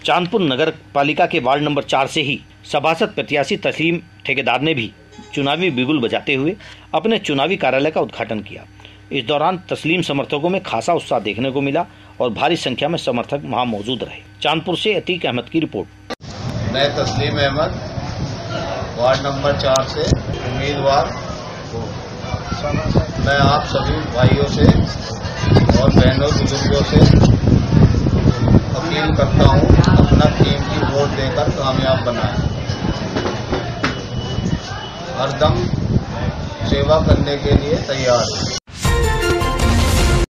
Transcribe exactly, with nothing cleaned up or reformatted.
चांदपुर नगर पालिका के ward number चार से ही सभासद प्रत्याशी तस्लीम ठेकेदार ने भी चुनावी बिगुल बजाते हुए अपने चुनावी कार्यालय का उद्घाटन किया। इस दौरान तस्लीम समर्थकों में खासा उत्साह देखने को मिला और भारी संख्या में समर्थक वहां मौजूद रहे। चांदपुर से अतीक अहमद की रिपोर्ट। मैं तस्लीम अहमद वार्ड नंबर चार से उम्मीदवार हूँ। मैं आप सभी भाइयों से और बहनों बुजुर्गों से अपील करता हूँ, अपना कीमती वोट देकर कामयाब बनाएं। हरदम सेवा करने के लिए तैयार हैं।